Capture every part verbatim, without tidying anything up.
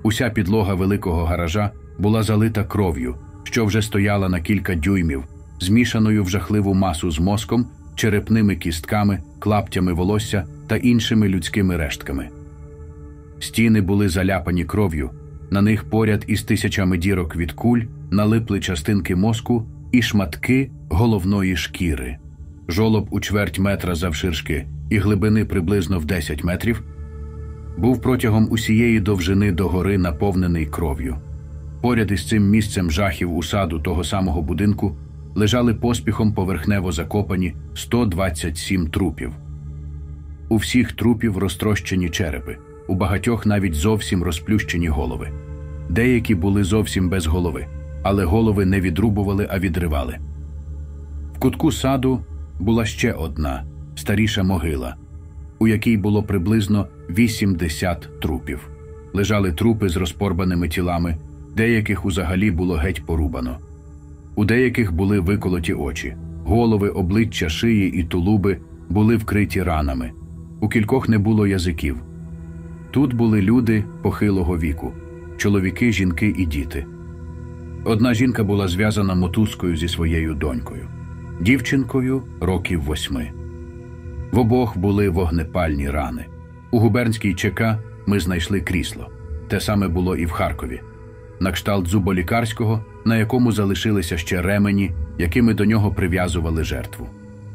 Уся підлога великого гаража була залита кров'ю, що вже стояла на кілька дюймів, змішаною в жахливу масу з мозком, черепними кістками, клаптями волосся та іншими людськими рештками. Стіни були заляпані кров'ю, на них поряд із тисячами дірок від куль налипли частинки мозку і шматки головної шкіри. Жолоб у чверть метра завширшки і глибини приблизно в десять метрів був протягом усієї довжини догори наповнений кров'ю. Поряд із цим місцем жахів у саду того самого будинку лежали поспіхом поверхнево закопані сто двадцять сім трупів. У всіх трупів розтрощені черепи, у багатьох навіть зовсім розплющені голови. Деякі були зовсім без голови, але голови не відрубували, а відривали. В кутку саду була ще одна, старіша могила, у якій було приблизно вісімдесят трупів. Лежали трупи з розпорбаними тілами, деяких узагалі було геть порубано. У деяких були виколоті очі, голови, обличчя, шиї і тулуби були вкриті ранами. У кількох не було язиків. Тут були люди похилого віку, чоловіки, жінки і діти. Одна жінка була зв'язана мотузкою зі своєю донькою, дівчинкою років восьми. В обох були вогнепальні рани. У губернській ЧК ми знайшли крісло. Те саме було і в Харкові. На кшталт зуболікарського, на якому залишилися ще ремені, якими до нього прив'язували жертву.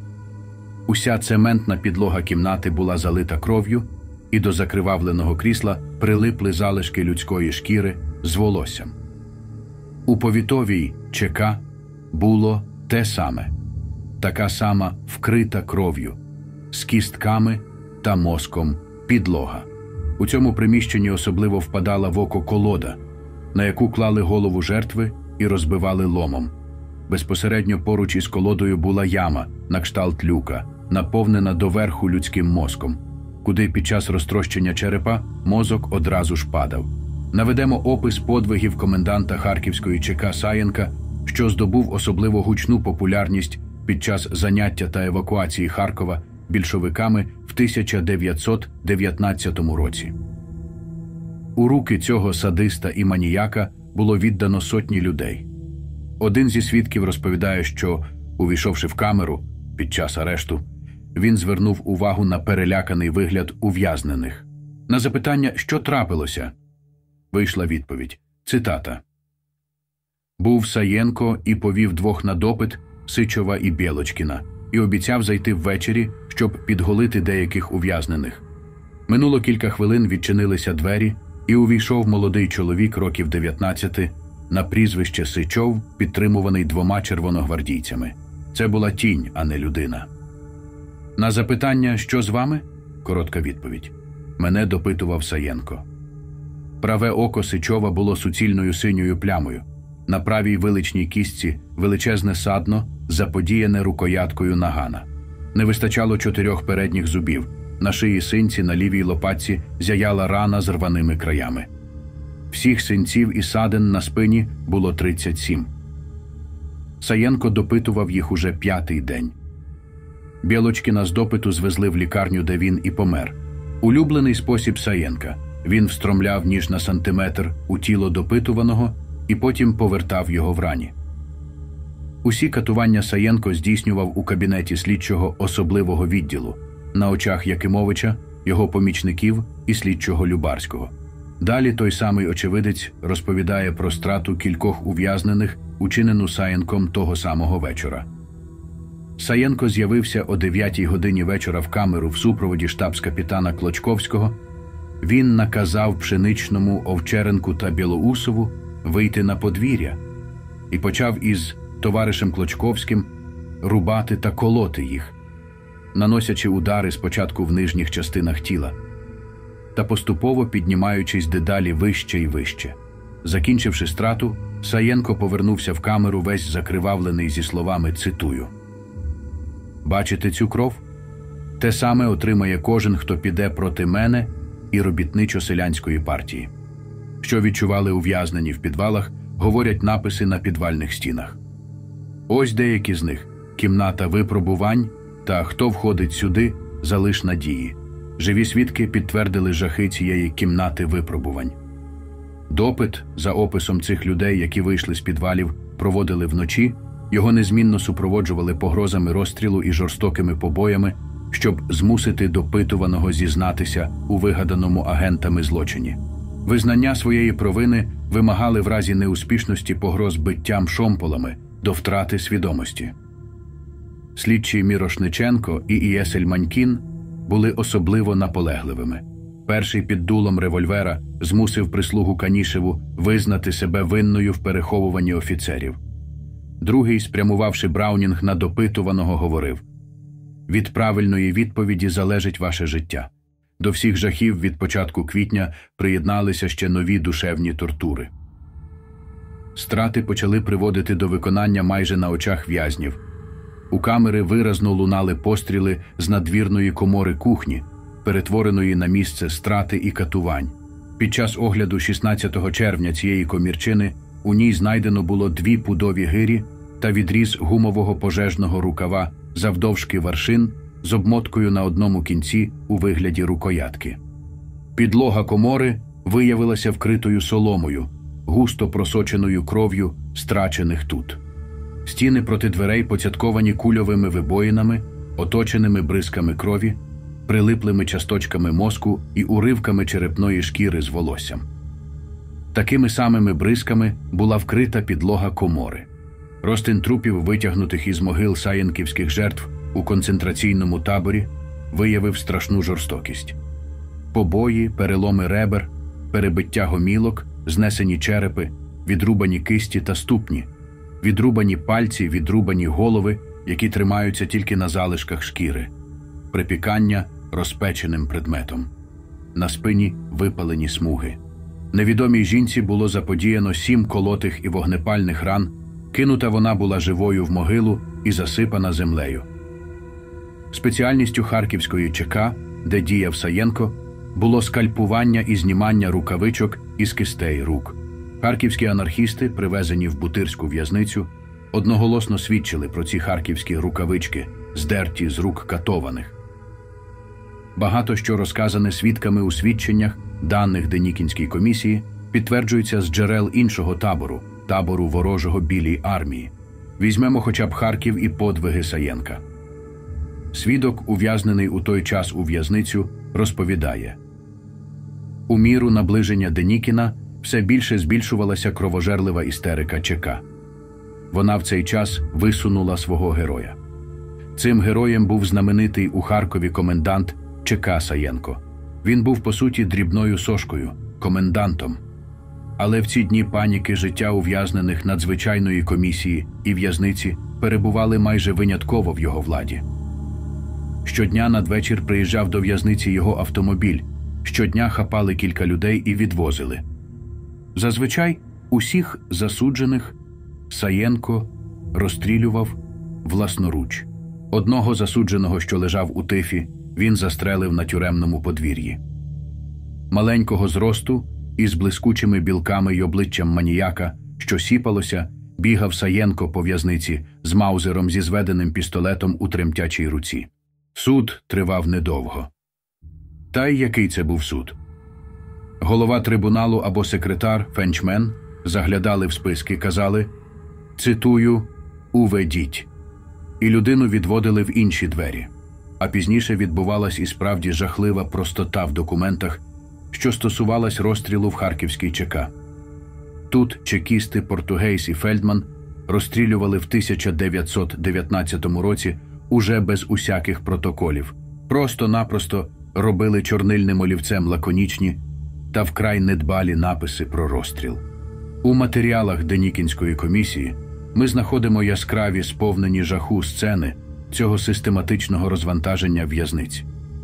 Уся цементна підлога кімнати була залита кров'ю, і до закривавленого крісла прилипли залишки людської шкіри з волоссям. У повітовій ЧК було те саме, така сама вкрита кров'ю, з кістками та мозком підлога. У цьому приміщенні особливо впадала в око колода, на яку клали голову жертви і розбивали ломом. Безпосередньо поруч із колодою була яма на кшталт люка, наповнена доверху людським мозком, куди під час розтрощення черепа мозок одразу ж падав. Наведемо опис подвигів коменданта Харківської ЧК Саєнка, що здобув особливо гучну популярність під час заняття та евакуації Харкова більшовиками в тисяча дев'ятсот дев'ятнадцятому році. У руки цього садиста і маніяка було віддано сотні людей. Один зі свідків розповідає, що, увійшовши в камеру під час арешту, він звернув увагу на переляканий вигляд ув'язнених. На запитання, що трапилося, вийшла відповідь. Цитата. «Був Саєнко і повів двох на допит, Сичова і Бєлочкіна, і обіцяв зайти ввечері, щоб підголити деяких ув'язнених. Минуло кілька хвилин, відчинилися двері, і увійшов молодий чоловік років дев'ятнадцяти на прізвище Сичов, підтримуваний двома червоногвардійцями. Це була тінь, а не людина. На запитання, що з вами? Коротка відповідь. Мене допитував Саєнко. Праве око Сичова було суцільною синьою плямою. На правій виличній кістці величезне садно, заподіяне рукояткою нагана. Не вистачало чотирьох передніх зубів. На шиї синці, на лівій лопатці зяяла рана з рваними краями. Всіх синців і садин на спині було тридцять сім. Саєнко допитував їх уже п'ятий день. Бєлочкіна з допиту звезли в лікарню, де він і помер. Улюблений спосіб Саєнка. Він встромляв ніж на сантиметр у тіло допитуваного і потім повертав його в рані. Усі катування Саєнко здійснював у кабінеті слідчого особливого відділу, на очах Якимовича, його помічників і слідчого Любарського. Далі той самий очевидець розповідає про страту кількох ув'язнених, учинену Саєнком того самого вечора. Саєнко з'явився о дев'ятій годині вечора в камеру в супроводі штабс-капітана Клочковського. Він наказав Пшеничному, Овчаренку та Білоусову вийти на подвір'я і почав із товаришем Клочковським рубати та колоти їх, наносячи удари спочатку в нижніх частинах тіла та поступово піднімаючись дедалі вище і вище. Закінчивши страту, Саєнко повернувся в камеру весь закривавлений зі словами, цитую: «Бачите цю кров? Те саме отримає кожен, хто піде проти мене і робітничо-селянської партії». Що відчували ув'язнені в підвалах, говорять написи на підвальних стінах. Ось деякі з них: «Кімната випробувань» та «Хто входить сюди, залиш надії». Живі свідки підтвердили жахи цієї кімнати випробувань. Допит, за описом цих людей, які вийшли з підвалів, проводили вночі, його незмінно супроводжували погрозами розстрілу і жорстокими побоями, щоб змусити допитуваного зізнатися у вигаданому агентами злочині. Визнання своєї провини вимагали в разі неуспішності погроз биттям шомполами до втрати свідомості. Слідчі Мірошниченко і Ієсель Манькін були особливо наполегливими. Перший під дулом револьвера змусив прислугу Канішеву визнати себе винною в переховуванні офіцерів. Другий, спрямувавши Браунінг на допитуваного, говорив: «Від правильної відповіді залежить ваше життя». До всіх жахів від початку квітня приєдналися ще нові душевні тортури. Страти почали приводити до виконання майже на очах в'язнів. У камери виразно лунали постріли з надвірної комори кухні, перетвореної на місце страти і катувань. Під час огляду шістнадцятого червня цієї комірчини у ній знайдено було дві пудові гирі та відріз гумового пожежного рукава завдовжки варшин з обмоткою на одному кінці у вигляді рукоятки. Підлога комори виявилася вкритою соломою, густо просоченою кров'ю страчених тут. Стіни проти дверей поцятковані кульовими вибоїнами, оточеними бризками крові, прилиплими часточками мозку і уривками черепної шкіри з волоссям. Такими самими бризками була вкрита підлога комори. Розтин трупів, витягнутих із могил саєнківських жертв у концентраційному таборі, виявив страшну жорстокість. Побої, переломи ребер, перебиття гомілок, знесені черепи, відрубані кисті та ступні, відрубані пальці, відрубані голови, які тримаються тільки на залишках шкіри, припікання розпеченим предметом. На спині випалені смуги. Невідомій жінці було заподіяно сім колотих і вогнепальних ран, кинута вона була живою в могилу і засипана землею. Спеціальністю Харківської ЧК, де діяв Саєнко, було скальпування і знімання рукавичок із кистей рук. Харківські анархісти, привезені в Бутирську в'язницю, одноголосно свідчили про ці харківські рукавички, здерті з рук катованих. Багато що розказане свідками у свідченнях, даних Денікінській комісії, підтверджується з джерел іншого табору, табору ворожого Білій армії. Візьмемо хоча б Харків і подвиги Саєнка. Свідок, ув'язнений у той час у в'язницю, розповідає: «У міру наближення Денікіна все більше збільшувалася кровожерлива істерика ЧК. Вона в цей час висунула свого героя. Цим героєм був знаменитий у Харкові комендант ЧК Саєнко. Він був, по суті, дрібною сошкою, комендантом. Але в ці дні паніки життя ув'язнених надзвичайної комісії і в'язниці перебували майже винятково в його владі. Щодня надвечір приїжджав до в'язниці його автомобіль, щодня хапали кілька людей і відвозили. Зазвичай усіх засуджених Саєнко розстрілював власноруч. Одного засудженого, що лежав у тифі, він застрелив на тюремному подвір'ї. Маленького зросту, із блискучими білками й обличчям маніяка, що сіпалося, бігав Саєнко по в'язниці з маузером зі зведеним пістолетом у тремтячій руці. Суд тривав недовго. Та й який це був суд? Голова трибуналу або секретар, фенчмен, заглядали в списки, казали, цитую, «уведіть». І людину відводили в інші двері. А пізніше відбувалась і справді жахлива простота в документах, що стосувалась розстрілу в Харківській ЧК. Тут чекісти Португейс і Фельдман розстрілювали в тисяча дев'ятсот дев'ятнадцятому році уже без усяких протоколів. Просто-напросто робили чорнильним олівцем лаконічні та вкрай недбалі написи про розстріл. У матеріалах Денікінської комісії ми знаходимо яскраві, сповнені жаху сцени цього систематичного розвантаження в'язниць.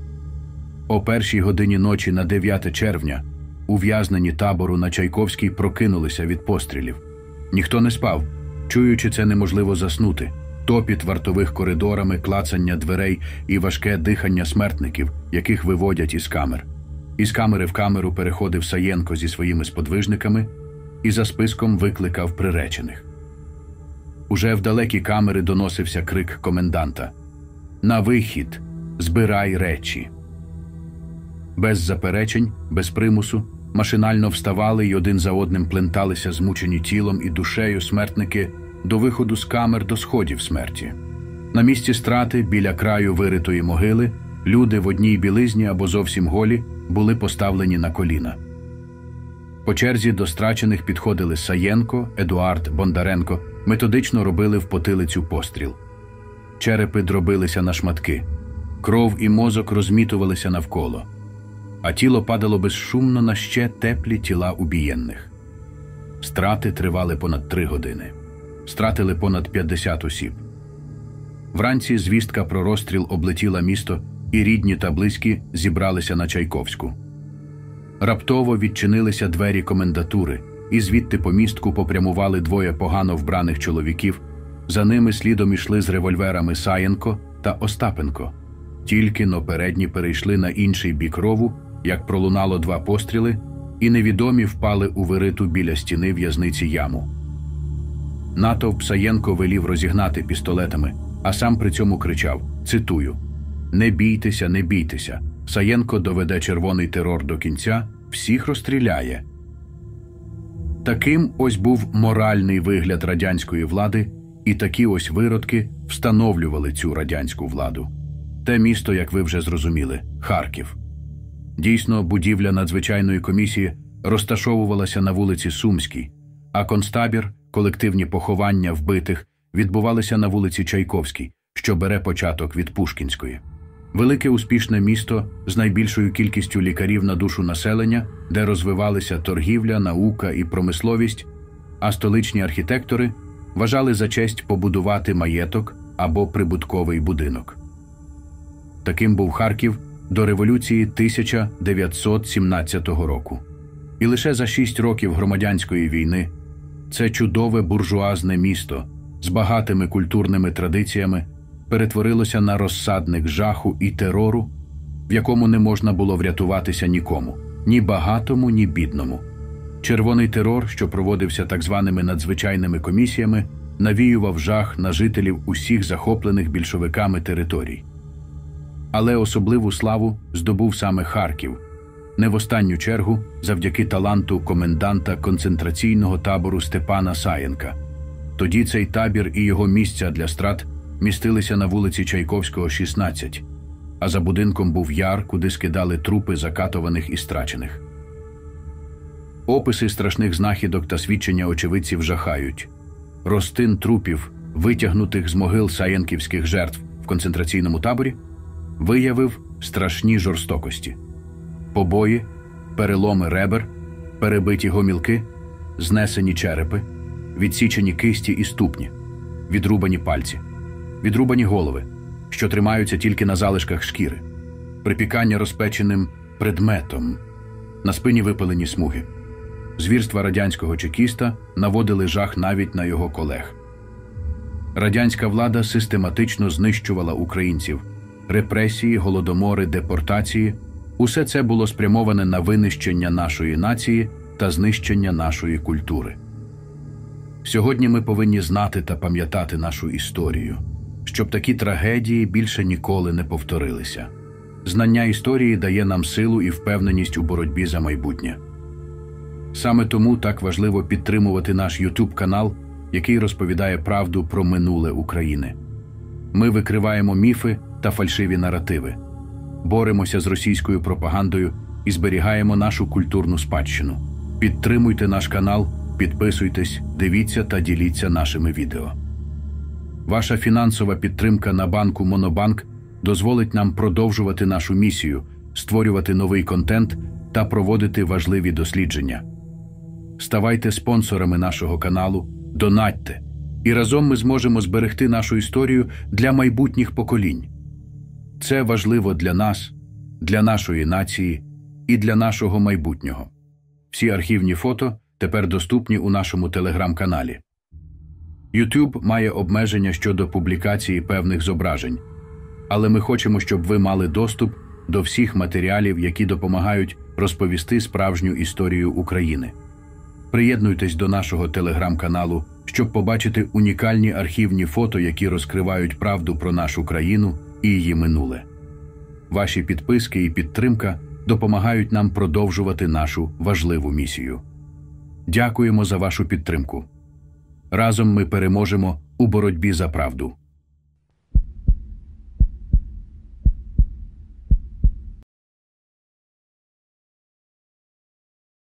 О першій годині ночі на дев'яте червня ув'язнені табору на Чайковській прокинулися від пострілів. Ніхто не спав, чуючи це неможливо заснути. Топіт вартових коридорами, клацання дверей і важке дихання смертників, яких виводять із камер. Із камери в камеру переходив Саєнко зі своїми сподвижниками і за списком викликав приречених. Уже в далекі камери доносився крик коменданта: «На вихід! Збирай речі!» Без заперечень, без примусу, машинально вставали й один за одним пленталися змучені тілом і душею смертники до виходу з камер до сходів смерті. На місці страти, біля краю виритої могили, люди в одній білизні або зовсім голі були поставлені на коліна. По черзі до страчених підходили Саєнко, Едуард, Бондаренко, методично робили в потилицю постріл. Черепи дробилися на шматки, кров і мозок розмітувалися навколо, а тіло падало безшумно на ще теплі тіла убієнних. Страти тривали понад три години. Стратили понад п'ятдесят осіб. Вранці звістка про розстріл облетіла місто, і рідні та близькі зібралися на Чайковську. Раптово відчинилися двері комендатури, і звідти по містку попрямували двоє погано вбраних чоловіків. За ними слідом ішли з револьверами Саєнко та Остапенко. Тільки-но передні перейшли на інший бік рову, як пролунало два постріли, і невідомі впали у вириту біля стіни в'язниці яму. Натовп Саєнко велів розігнати пістолетами, а сам при цьому кричав, цитую: «Не бійтеся, не бійтеся, Саєнко доведе червоний терор до кінця, всіх розстріляє». Таким ось був моральний вигляд радянської влади, і такі ось виродки встановлювали цю радянську владу. Те місто, як ви вже зрозуміли, Харків. Дійсно, будівля надзвичайної комісії розташовувалася на вулиці Сумській, а концтабір, колективні поховання вбитих, відбувалися на вулиці Чайковській, що бере початок від Пушкінської. Велике успішне місто з найбільшою кількістю лікарів на душу населення, де розвивалися торгівля, наука і промисловість, а столичні архітектори вважали за честь побудувати маєток або прибутковий будинок. Таким був Харків до революції тисяча дев'ятсот сімнадцятого року. І лише за шість років громадянської війни це чудове буржуазне місто з багатими культурними традиціями перетворилося на розсадник жаху і терору, в якому не можна було врятуватися нікому, ні багатому, ні бідному. Червоний терор, що проводився так званими надзвичайними комісіями, навіював жах на жителів усіх захоплених більшовиками територій. Але особливу славу здобув саме Харків, не в останню чергу завдяки таланту коменданта концентраційного табору Степана Саєнка. Тоді цей табір і його місця для страт містилися на вулиці Чайковського, шістнадцять, а за будинком був яр, куди скидали трупи закатованих і страчених. Описи страшних знахідок та свідчення очевидців жахають. Розтин трупів, витягнутих з могил саєнківських жертв в концентраційному таборі, виявив страшні жорстокості. Побої, переломи ребер, перебиті гомілки, знесені черепи, відсічені кисті і ступні, відрубані пальці, відрубані голови, що тримаються тільки на залишках шкіри, припікання розпеченим предметом, на спині випалені смуги. Звірства радянського чекіста наводили жах навіть на його колег. Радянська влада систематично знищувала українців. Репресії, голодомори, депортації – усе це було спрямоване на винищення нашої нації та знищення нашої культури. Сьогодні ми повинні знати та пам'ятати нашу історію, щоб такі трагедії більше ніколи не повторилися. Знання історії дає нам силу і впевненість у боротьбі за майбутнє. Саме тому так важливо підтримувати наш ютуб-канал, який розповідає правду про минуле України. Ми викриваємо міфи та фальшиві наративи, боремося з російською пропагандою і зберігаємо нашу культурну спадщину. Підтримуйте наш канал, підписуйтесь, дивіться та діліться нашими відео. Ваша фінансова підтримка на банку Монобанк дозволить нам продовжувати нашу місію, створювати новий контент та проводити важливі дослідження. Ставайте спонсорами нашого каналу, донатьте, і разом ми зможемо зберегти нашу історію для майбутніх поколінь. Це важливо для нас, для нашої нації і для нашого майбутнього. Всі архівні фото тепер доступні у нашому телеграм-каналі. YouTube має обмеження щодо публікації певних зображень, але ми хочемо, щоб ви мали доступ до всіх матеріалів, які допомагають розповісти справжню історію України. Приєднуйтесь до нашого телеграм-каналу, щоб побачити унікальні архівні фото, які розкривають правду про нашу країну і її минуле. Ваші підписки і підтримка допомагають нам продовжувати нашу важливу місію. Дякуємо за вашу підтримку. Разом ми переможемо у боротьбі за правду.